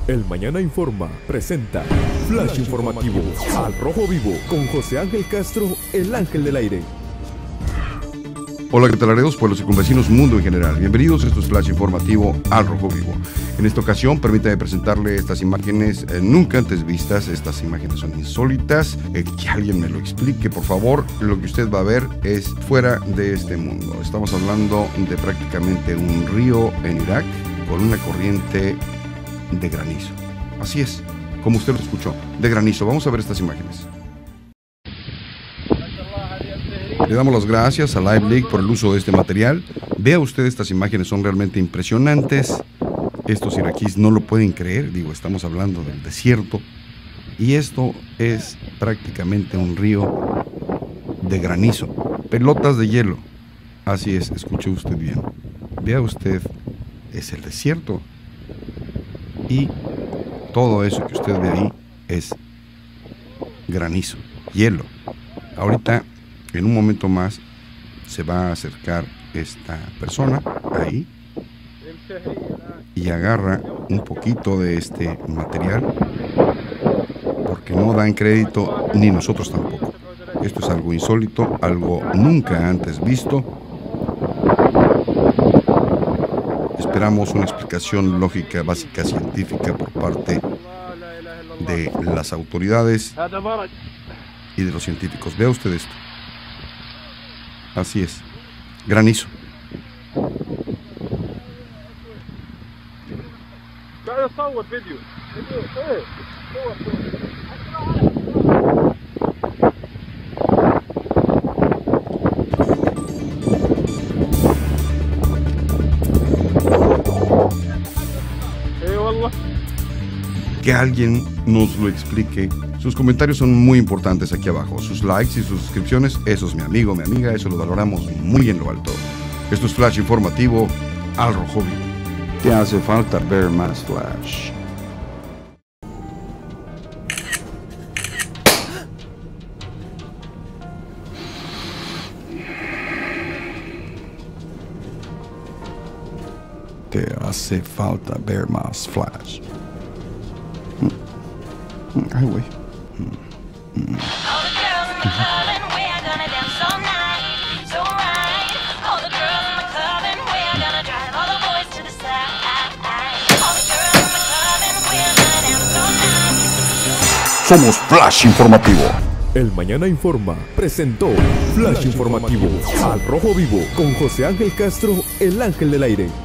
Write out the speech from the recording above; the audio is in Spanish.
El Mañana Informa presenta Flash Informativo al Rojo Vivo con José Ángel Castro, el ángel del aire. Hola, ¿qué tal, Laredos, pueblos y convecinos, mundo en general? Bienvenidos a este Flash Informativo al Rojo Vivo. En esta ocasión, permítame presentarle estas imágenes nunca antes vistas. Estas imágenes son insólitas. Que alguien me lo explique, por favor. Lo que usted va a ver es fuera de este mundo. Estamos hablando de prácticamente un río en Irak con una corriente de granizo. Así es, como usted lo escuchó, de granizo. Vamos a ver estas imágenes. Le damos las gracias a Live League por el uso de este material. Vea usted, estas imágenes son realmente impresionantes. Estos iraquíes no lo pueden creer. Digo, estamos hablando del desierto. Y esto es prácticamente un río de granizo. Pelotas de hielo. Así es, escuche usted bien. Vea usted, es el desierto. Y todo eso que usted ve ahí es granizo, hielo. Ahorita, en un momento más, se va a acercar esta persona ahí y agarra un poquito de este material, porque no dan crédito, ni nosotros tampoco. Esto es algo insólito, algo nunca antes visto. Esperamos una explicación lógica, básica, científica por parte de las autoridades y de los científicos. Vea usted esto. Así es. Granizo. Que alguien nos lo explique. Sus comentarios son muy importantes aquí abajo. Sus likes y sus suscripciones, eso es mi amigo, mi amiga, eso lo valoramos muy en lo alto. Esto es Flash Informativo al Rojo Vivo. Te hace falta ver más Flash. Te hace falta ver más Flash. Ay, güey. Somos Flash Informativo. El Mañana Informa presentó Flash Informativo al Rojo Vivo con José Ángel Castro, el ángel del aire.